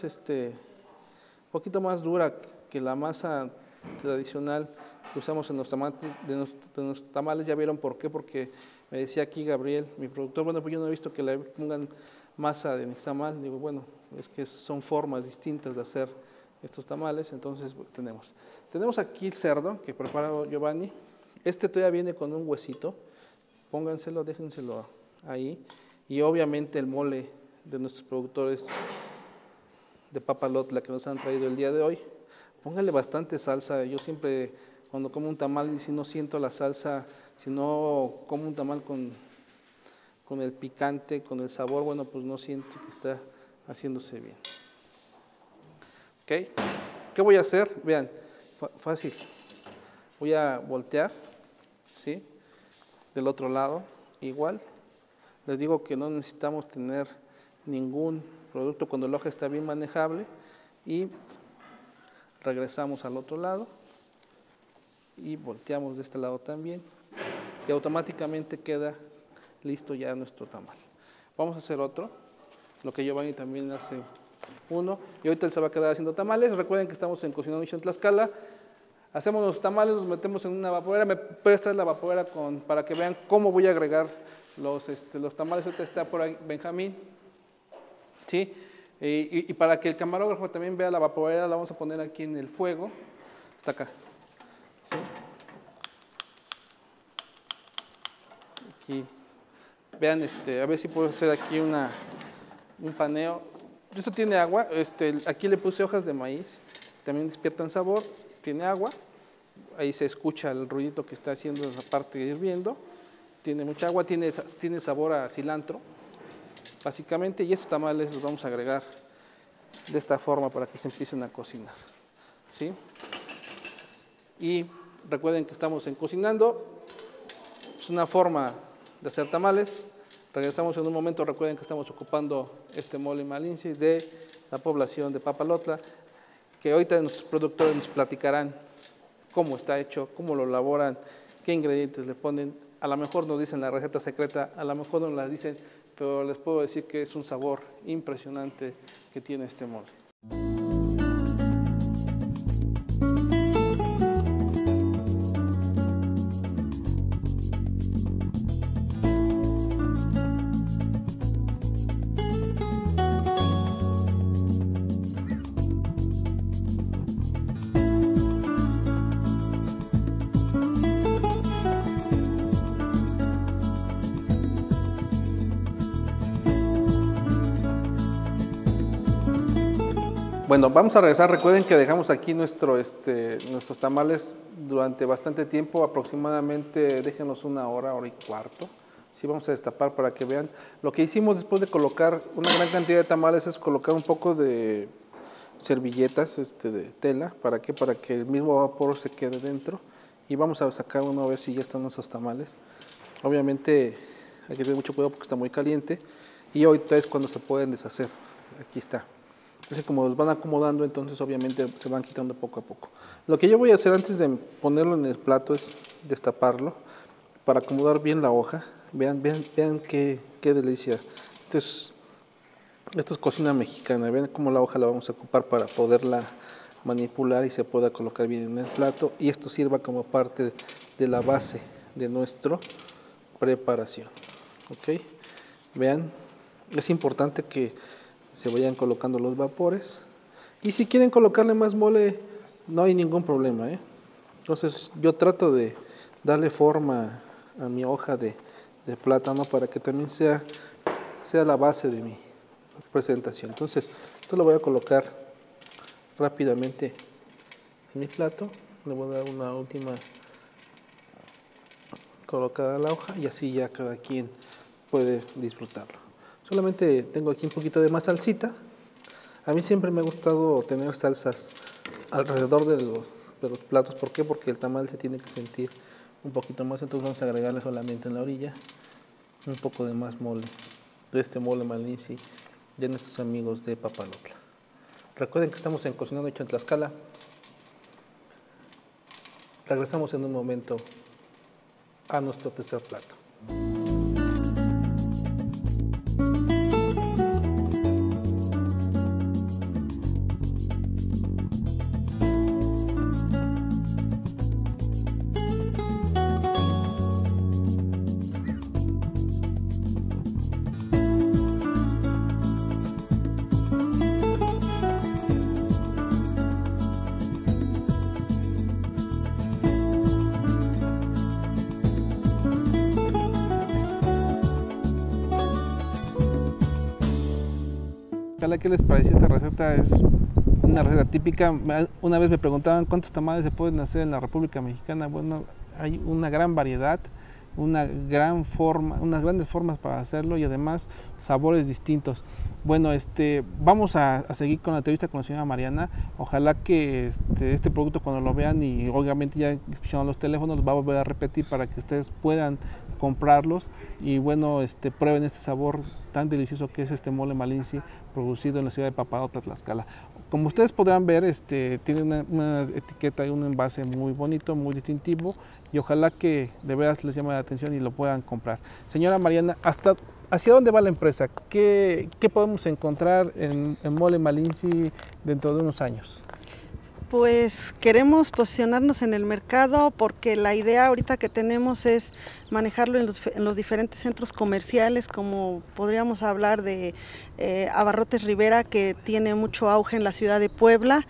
[SPEAKER 1] dura que la masa tradicional que usamos en los tamales. Ya vieron por qué, porque me decía aquí Gabriel, mi productor, bueno, pues yo no he visto que le pongan masa de nixtamal. Digo, bueno, es que son formas distintas de hacer estos tamales. Entonces tenemos aquí el cerdo que preparó Giovanni. Este todavía viene con un huesito, pónganselo, déjenselo ahí. Y obviamente el mole de nuestros productores de Papalotla que nos han traído el día de hoy. Póngale bastante salsa. Yo siempre cuando como un tamal y si no siento la salsa, si no como un tamal con el picante, con el sabor, bueno, pues no siento que está haciéndose bien. ¿Ok? ¿Qué voy a hacer? Vean, fácil. Voy a voltear, ¿sí? Del otro lado, igual. Les digo que no necesitamos tener ningún producto cuando el hoja está bien manejable y regresamos al otro lado y volteamos de este lado también y automáticamente queda listo ya nuestro tamal. Vamos a hacer otro, lo que Giovanni también hace uno y ahorita él se va a quedar haciendo tamales. Recuerden que estamos en Cocinando Mission Tlaxcala. Hacemos los tamales, los metemos en una vaporera. Me puede traer la vaporera para que vean cómo voy a agregar los tamales. Ahorita está por ahí Benjamín, ¿sí? Y para que el camarógrafo también vea la vaporera, la vamos a poner aquí en el fuego. Está acá, ¿sí? Aquí, vean, a ver si puedo hacer aquí un paneo. Esto tiene agua, aquí le puse hojas de maíz, también despiertan sabor, tiene agua. Ahí se escucha el ruidito que está haciendo esa parte hirviendo. Tiene mucha agua, tiene sabor a cilantro, básicamente, y estos tamales los vamos a agregar de esta forma para que se empiecen a cocinar, ¿sí? Y recuerden que estamos en Cocinando, es una forma de hacer tamales. Regresamos en un momento. Recuerden que estamos ocupando este mole malinche de la población de Papalotla, que ahorita nuestros productores nos platicarán cómo está hecho, cómo lo elaboran, qué ingredientes le ponen. A lo mejor nos dicen la receta secreta, a lo mejor no la dicen, pero les puedo decir que es un sabor impresionante que tiene este mole. Bueno, vamos a regresar. Recuerden que dejamos aquí nuestros tamales durante bastante tiempo, aproximadamente, déjenos una hora y cuarto. Sí, vamos a destapar para que vean. Lo que hicimos después de colocar una gran cantidad de tamales es colocar un poco de servilletas de tela. ¿Para qué? Para que el mismo vapor se quede dentro. Y vamos a sacar uno a ver si ya están nuestros tamales. Obviamente hay que tener mucho cuidado porque está muy caliente. Y ahorita es cuando se pueden deshacer. Aquí está. Entonces, como los van acomodando, entonces obviamente se van quitando poco a poco. Lo que yo voy a hacer antes de ponerlo en el plato es destaparlo para acomodar bien la hoja. Vean qué delicia. Esto es cocina mexicana. Vean cómo la hoja la vamos a ocupar para poderla manipular y se pueda colocar bien en el plato. Y esto sirva como parte de la base de nuestra preparación. ¿Ok? Vean, es importante que se vayan colocando los vapores. Y si quieren colocarle más mole, no hay ningún problema, ¿eh? Entonces yo trato de darle forma a mi hoja de plátano para que también sea la base de mi presentación. Entonces esto lo voy a colocar rápidamente en mi plato. Le voy a dar una última colocada a la hoja y así ya cada quien puede disfrutarlo. Solamente tengo aquí un poquito de más salsita. A mí siempre me ha gustado tener salsas alrededor de los platos. ¿Por qué? Porque el tamal se tiene que sentir un poquito más, entonces vamos a agregarle solamente en la orilla un poco de más mole, de este mole malinche de nuestros amigos de Papalotla. Recuerden que estamos en Cocinando Hecho en Tlaxcala. Regresamos en un momento a nuestro tercer plato. ¿Qué les pareció esta receta? Es una receta típica. Una vez me preguntaban cuántos tamales se pueden hacer en la República Mexicana. Bueno, hay una gran variedad, unas grandes formas para hacerlo y además sabores distintos. Bueno, vamos a seguir con la entrevista con la señora Mariana. Ojalá que este producto, cuando lo vean, y obviamente ya escucharon los teléfonos, los va a volver a repetir para que ustedes puedan comprarlos y bueno, prueben este sabor tan delicioso que es este mole malinche producido en la ciudad de Papalotla, Tlaxcala. Como ustedes podrán ver, tiene una etiqueta y un envase muy bonito, muy distintivo, y ojalá que de veras les llame la atención y lo puedan comprar. Señora Mariana, ¿hacia dónde va la empresa? ¿Qué podemos encontrar en mole malinche dentro de unos años?
[SPEAKER 2] Pues queremos posicionarnos en el mercado porque la idea ahorita que tenemos es manejarlo en los diferentes centros comerciales, como podríamos hablar de Abarrotes Rivera, que tiene mucho auge en la ciudad de Puebla,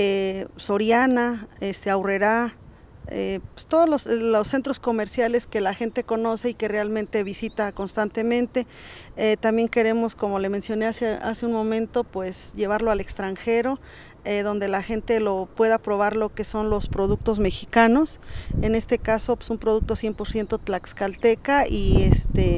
[SPEAKER 2] Soriana, Aurrerá, pues todos los centros comerciales que la gente conoce y que realmente visita constantemente. También queremos, como le mencioné hace un momento, pues llevarlo al extranjero, donde la gente lo pueda probar lo que son los productos mexicanos. En este caso, pues un producto 100% tlaxcalteca y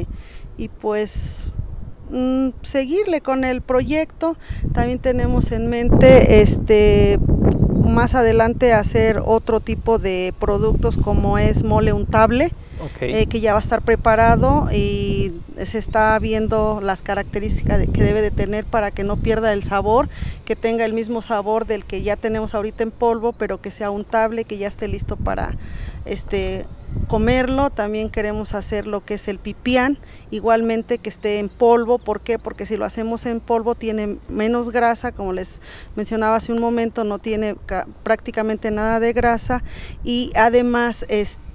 [SPEAKER 2] pues seguirle con el proyecto. También tenemos en mente más adelante hacer otro tipo de productos como es mole untable, que ya va a estar preparado y se está viendo las características que debe de tener para que no pierda el sabor, que tenga el mismo sabor del que ya tenemos ahorita en polvo, pero que sea untable, que ya esté listo para comerlo. También queremos hacer lo que es el pipián, igualmente que esté en polvo. ¿Por qué? Porque si lo hacemos en polvo tiene menos grasa, como les mencionaba hace un momento, no tiene prácticamente nada de grasa, y además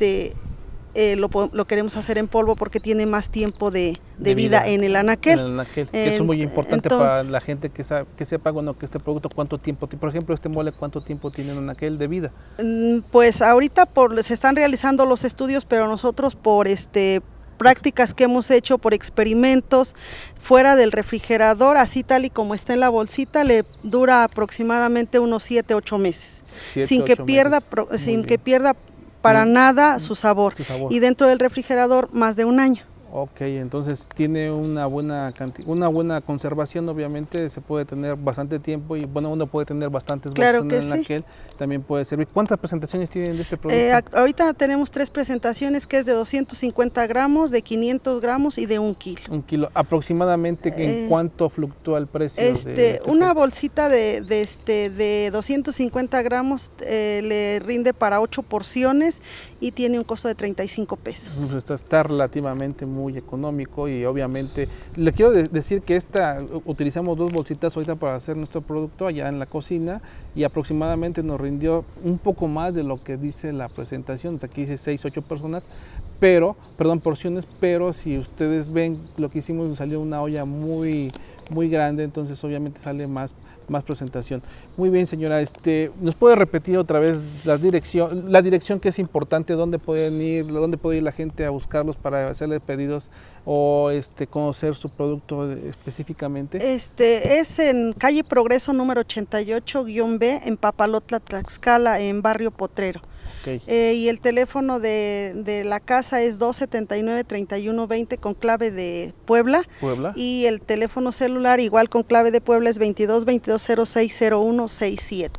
[SPEAKER 2] lo queremos hacer en polvo porque tiene más tiempo de vida en el anaquel.
[SPEAKER 1] Que eso es muy importante para la gente que sepa, bueno, que este producto cuánto tiempo, por ejemplo, este mole, cuánto tiempo tiene en anaquel de vida.
[SPEAKER 2] Pues ahorita se están realizando los estudios, pero nosotros por prácticas que hemos hecho, por experimentos fuera del refrigerador, así tal y como está en la bolsita, le dura aproximadamente unos 7-8 meses, sin que pierda para nada su sabor, y dentro del refrigerador más de un año.
[SPEAKER 1] Ok, entonces tiene una buena conservación. Obviamente se puede tener bastante tiempo y bueno, uno puede tener bastantes bolsas en el anaquel, también puede servir. ¿Cuántas presentaciones tienen de este producto?
[SPEAKER 2] Ahorita tenemos 3 presentaciones, que es de 250 gramos, de 500 gramos y de 1 kilo.
[SPEAKER 1] 1 kilo. ¿Aproximadamente en cuánto fluctúa el precio?
[SPEAKER 2] Una bolsita de 250 gramos le rinde para 8 porciones y tiene un costo de 35 pesos.
[SPEAKER 1] Esto está relativamente muy económico y obviamente le quiero decir que utilizamos 2 bolsitas ahorita para hacer nuestro producto allá en la cocina y aproximadamente nos rindió un poco más de lo que dice la presentación. Aquí dice 6-8 porciones, pero si ustedes ven lo que hicimos, nos salió una olla muy grande, entonces obviamente sale más presentación. Muy bien, señora, ¿nos puede repetir otra vez la dirección, que es importante, dónde puede ir la gente a buscarlos para hacerle pedidos o conocer su producto específicamente?
[SPEAKER 2] Es en calle Progreso número 88-B, en Papalotla, Tlaxcala, en Barrio Potrero. Y el teléfono de la casa es 279-3120 con clave de Puebla. Y el teléfono celular igual con clave de Puebla es 22-22-06-01-67.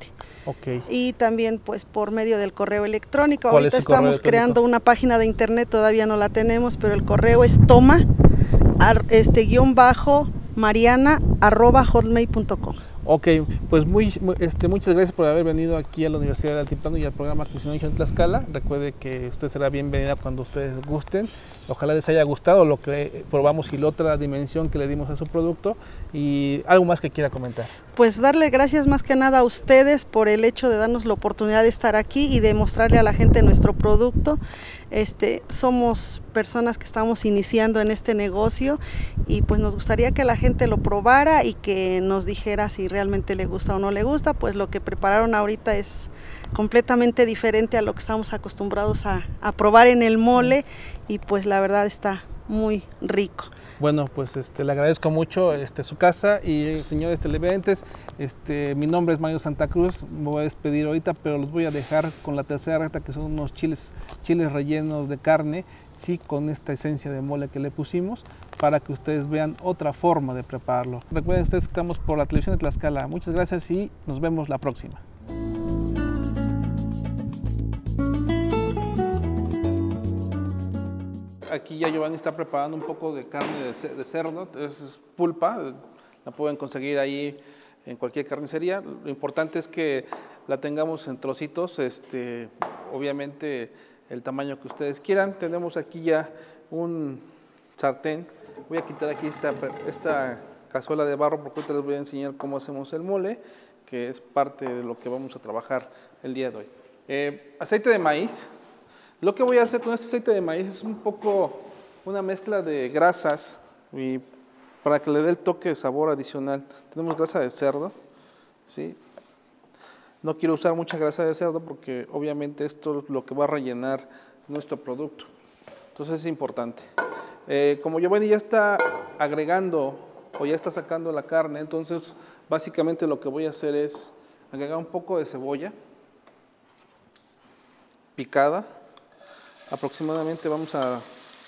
[SPEAKER 3] Okay.
[SPEAKER 2] Y también pues por medio del correo electrónico.
[SPEAKER 3] ¿Cuál
[SPEAKER 2] Ahorita
[SPEAKER 3] es el correo
[SPEAKER 2] estamos
[SPEAKER 3] electrónico?
[SPEAKER 2] creando una página de internet, todavía no la tenemos, pero el correo es @hotmail.com.
[SPEAKER 3] Ok, pues muchas gracias por haber venido aquí a la Universidad del Altiplano y al programa Cuisination en Tlaxcala. Recuerde que usted será bienvenida cuando ustedes gusten. Ojalá les haya gustado lo que probamos y la otra dimensión que le dimos a su producto. Y algo más que quiera comentar.
[SPEAKER 2] Pues darle gracias más que nada a ustedes por el hecho de darnos la oportunidad de estar aquí y de mostrarle a la gente nuestro producto. Somos personas que estamos iniciando en este negocio y pues nos gustaría que la gente lo probara y que nos dijera si realmente le gusta o no le gusta. Pues lo que prepararon ahorita es completamente diferente a lo que estamos acostumbrados a probar en el mole y pues la verdad está muy rico.
[SPEAKER 3] Bueno, pues le agradezco mucho su casa y señores televidentes, mi nombre es Mario Santa Cruz, me voy a despedir ahorita, pero los voy a dejar con la tercera receta que son unos chiles rellenos de carne, sí, con esta esencia de mole que le pusimos, para que ustedes vean otra forma de prepararlo. Recuerden ustedes que estamos por la televisión de Tlaxcala. Muchas gracias y nos vemos la próxima. Aquí ya Giovanni está preparando un poco de carne de cerdo, es pulpa, la pueden conseguir ahí en cualquier carnicería. Lo importante es que la tengamos en trocitos, obviamente el tamaño que ustedes quieran. Tenemos aquí ya un sartén. Voy a quitar aquí esta cazuela de barro porque ahorita les voy a enseñar cómo hacemos el mole, que es parte de lo que vamos a trabajar el día de hoy. Aceite de maíz. Lo que voy a hacer con este aceite de maíz es un poco una mezcla de grasas y para que le dé el toque de sabor adicional. Tenemos grasa de cerdo, ¿sí? No quiero usar mucha grasa de cerdo porque obviamente esto es lo que va a rellenar nuestro producto. Entonces es importante. Como Giovanni ya está agregando o ya está sacando la carne, entonces básicamente lo que voy a hacer es agregar un poco de cebolla picada. Aproximadamente vamos a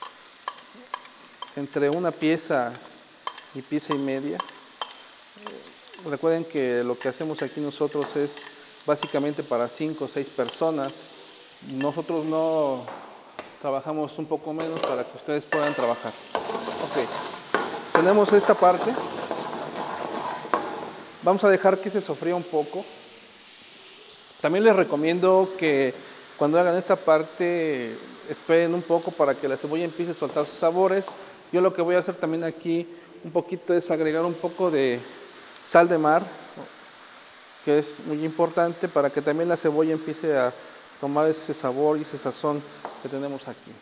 [SPEAKER 3] entre una pieza y pieza y media. Recuerden que lo que hacemos aquí nosotros es básicamente para 5 o 6 personas. Nosotros no trabajamos un poco menos para que ustedes puedan trabajar. Ok, tenemos esta parte. Vamos a dejar que se sofría un poco. También les recomiendo que cuando hagan esta parte esperen un poco para que la cebolla empiece a soltar sus sabores. Yo lo que voy a hacer también aquí un poquito es agregar un poco de sal de mar, que es muy importante para que también la cebolla empiece a tomar ese sabor y ese sazón que tenemos aquí.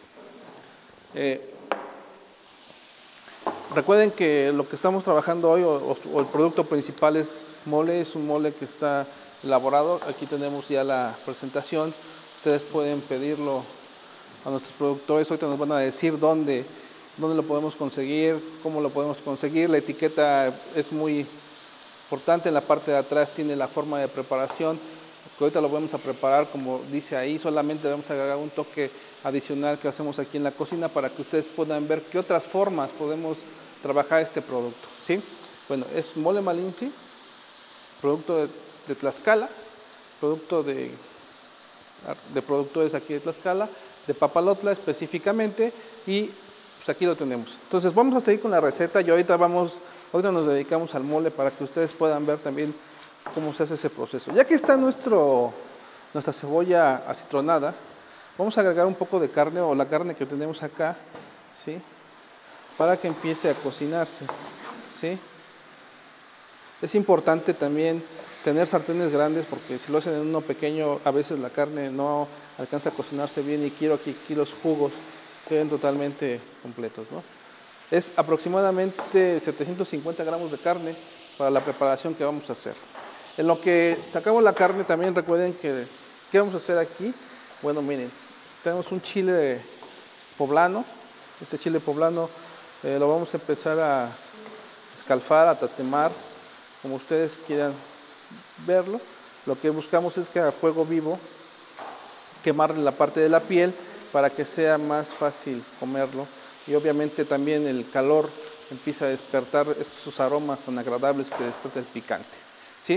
[SPEAKER 3] Recuerden que lo que estamos trabajando hoy o el producto principal es mole, es un mole que está elaborado. Aquí tenemos ya la presentación. Ustedes pueden pedirlo a nuestros productores, ahorita nos van a decir dónde lo podemos conseguir, cómo lo podemos conseguir. La etiqueta es muy importante, en la parte de atrás tiene la forma de preparación, que ahorita lo vamos a preparar como dice ahí, solamente vamos a agregar un toque adicional que hacemos aquí en la cocina para que ustedes puedan ver qué otras formas podemos trabajar este producto, ¿sí? Bueno, es mole malinche, producto de Tlaxcala, producto de productores aquí de Tlaxcala, de Papalotla específicamente, y pues aquí lo tenemos. Entonces vamos a seguir con la receta y ahorita nos dedicamos al mole para que ustedes puedan ver también cómo se hace ese proceso. Ya que está nuestra cebolla acitronada, vamos a agregar un poco de carne o la carne que tenemos acá, ¿sí? Para que empiece a cocinarse, ¿sí? Es importante también tener sartenes grandes porque si lo hacen en uno pequeño a veces la carne no alcanza a cocinarse bien y quiero que aquí los jugos queden totalmente completos, ¿no? Es aproximadamente 750 gramos de carne para la preparación que vamos a hacer. En lo que sacamos la carne también recuerden que ¿qué vamos a hacer aquí? Bueno, miren, tenemos un chile poblano. Este chile poblano lo vamos a empezar a escalfar, a tatemar, como ustedes quieran verlo. Lo que buscamos es que a fuego vivo quemarle la parte de la piel para que sea más fácil comerlo y obviamente también el calor empieza a despertar estos aromas tan agradables que despierta el picante, ¿sí?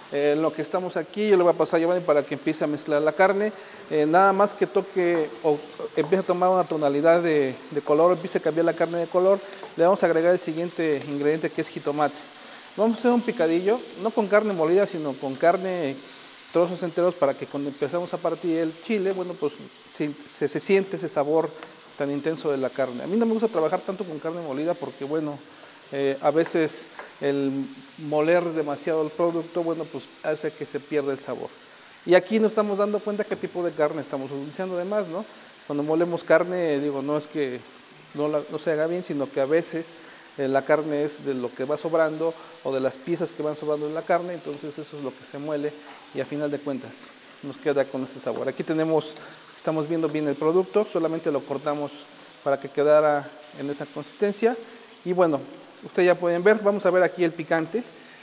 [SPEAKER 1] En lo que estamos aquí, yo le voy a pasar a Giovanni para que empiece a mezclar la carne. Nada más que toque o empiece a tomar una tonalidad de color, empiece a cambiar la carne de color, le vamos a agregar el siguiente ingrediente, que es jitomate. Vamos a hacer un picadillo, no con carne molida, sino con carne, trozos enteros, para que cuando empezamos a partir el chile, bueno, pues se siente ese sabor tan intenso de la carne. A mí no me gusta trabajar tanto con carne molida porque, bueno, a veces el moler demasiado el producto, bueno, pues hace que se pierda el sabor. Y aquí nos estamos dando cuenta qué tipo de carne estamos utilizando además, ¿no? Cuando molemos carne, digo, no es que no se haga bien, sino que a veces la carne es de lo que va sobrando o de las piezas que van sobrando de la carne, entonces eso es lo que se muele y a final de cuentas nos queda con ese sabor. Aquí estamos viendo bien el producto, solamente lo cortamos para que quedara en esa consistencia y bueno, ustedes ya pueden ver, vamos a ver aquí el picante.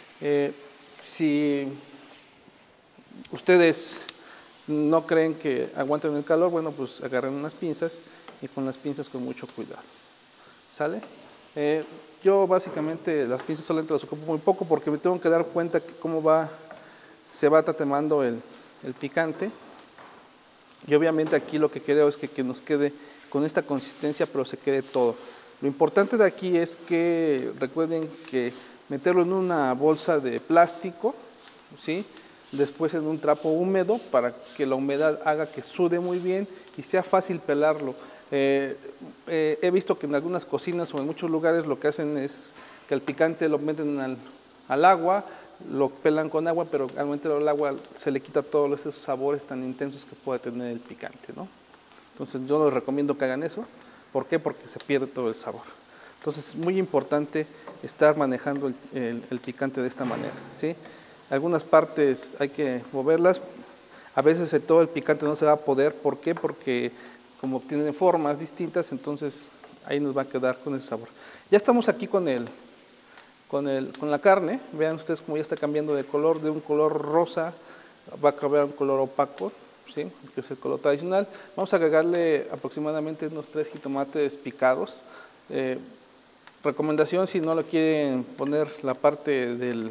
[SPEAKER 1] Si ustedes no creen que aguanten el calor, bueno, pues agarren unas pinzas y con las pinzas con mucho cuidado. ¿Sale? Yo básicamente las pinzas solamente las ocupo muy poco porque me tengo que dar cuenta que se va tatemando el picante. Y obviamente aquí lo que quiero es que nos quede con esta consistencia, pero se quede todo. Lo importante de aquí es que recuerden que meterlo en una bolsa de plástico, ¿sí? Después en un trapo húmedo para que la humedad haga que sude muy bien y sea fácil pelarlo. He visto que en algunas cocinas o en muchos lugares lo que hacen es que el picante lo meten al agua, lo pelan con agua, pero al meterlo al agua se le quita todos esos sabores tan intensos que puede tener el picante, ¿no? Entonces yo les recomiendo que hagan eso. ¿Por qué? Porque se pierde todo el sabor. Entonces es muy importante estar manejando el picante de esta manera, ¿sí? Algunas partes hay que moverlas. A veces todo el picante no se va a poder. ¿Por qué? Porque como tienen formas distintas, entonces ahí nos va a quedar con el sabor. Ya estamos aquí con la carne. Vean ustedes cómo ya está cambiando de color, de un color rosa, va a cambiar a un color opaco, ¿sí? Que es el color tradicional. Vamos a agregarle aproximadamente unos 3 jitomates picados. Recomendación, si no lo quieren poner la parte de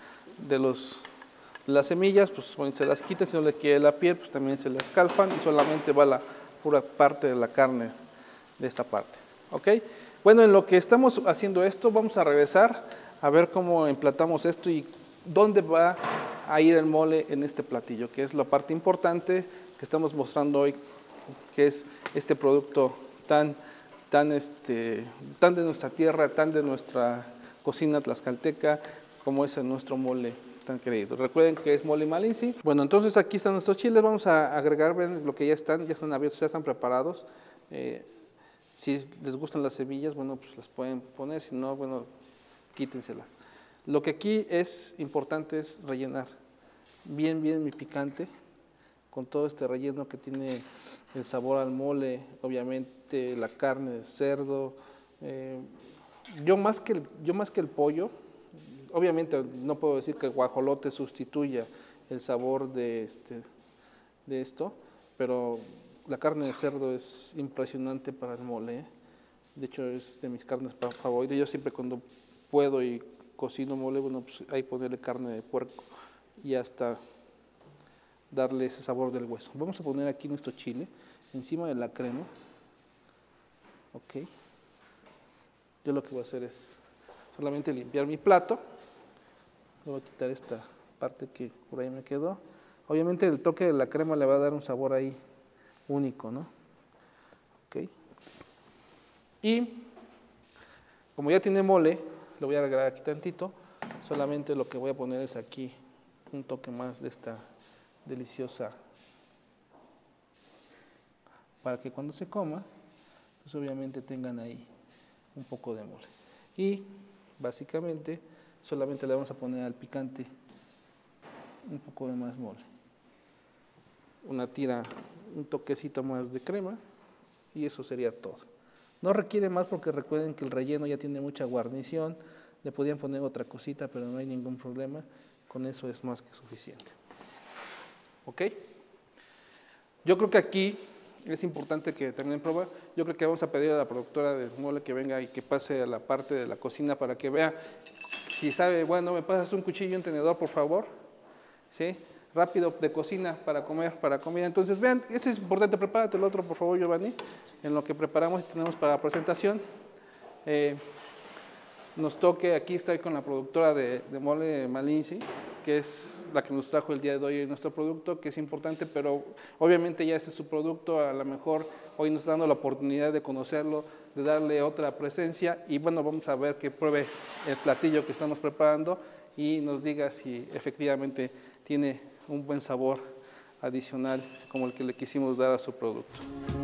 [SPEAKER 1] las semillas, pues se las quiten. Si no le quiere la piel, pues también se la escalfan y solamente va la pura parte de la carne de esta parte. ¿Ok? Bueno, en lo que estamos haciendo esto, vamos a regresar a ver cómo emplatamos esto y dónde va a ir el mole en este platillo, que es la parte importante que estamos mostrando hoy, que es este producto tan de nuestra tierra, tan de nuestra cocina tlaxcalteca, como es nuestro mole tan querido. Recuerden que es mole malinci. Bueno, entonces aquí están nuestros chiles, vamos a agregar, ven lo que ya están abiertos, ya están preparados. Si les gustan las semillas, bueno, pues las pueden poner, si no, bueno, quítenselas. Lo que aquí es importante es rellenar bien mi picante con todo este relleno que tiene el sabor al mole, obviamente la carne de cerdo. Yo más que el pollo, obviamente no puedo decir que el guajolote sustituya el sabor de esto, pero la carne de cerdo es impresionante para el mole, ¿eh? De hecho es de mis carnes favoritas. Yo siempre cuando puedo y cocino mole, bueno, pues ahí ponerle carne de puerco y hasta darle ese sabor del hueso. Vamos a poner aquí nuestro chile encima de la crema. Ok. Yo lo que voy a hacer es solamente limpiar mi plato. Le voy a quitar esta parte que por ahí me quedó. Obviamente el toque de la crema le va a dar un sabor ahí único, ¿no? Ok. Y como ya tiene mole, lo voy a agregar aquí tantito. Solamente lo que voy a poner es aquí un toque más de esta deliciosa, para que cuando se coma, pues obviamente tengan ahí un poco de mole. Y básicamente solamente le vamos a poner al picante un poco de más mole, un toquecito más de crema y eso sería todo. No requiere más porque recuerden que el relleno ya tiene mucha guarnición. Le podían poner otra cosita, pero no hay ningún problema, con eso es más que suficiente. ¿Ok? Yo creo que aquí es importante que terminen probar. Yo creo que vamos a pedir a la productora del mole que venga y que pase a la parte de la cocina para que vea. Si sabe, bueno, me pasas un cuchillo y un tenedor, por favor. ¿sí? Rápido de cocina para comer, para comida. Entonces, vean, eso es importante. Prepárate el otro, por favor, Giovanni, en lo que preparamos y tenemos para la presentación. Nos toque, aquí estoy con la productora de mole Malinche, que es la que nos trajo el día de hoy nuestro producto, que es importante, pero obviamente ya este es su producto, a lo mejor hoy nos está dando la oportunidad de conocerlo, de darle otra presencia, y bueno, vamos a ver que pruebe el platillo que estamos preparando y nos diga si efectivamente tiene un buen sabor adicional como el que le quisimos dar a su producto.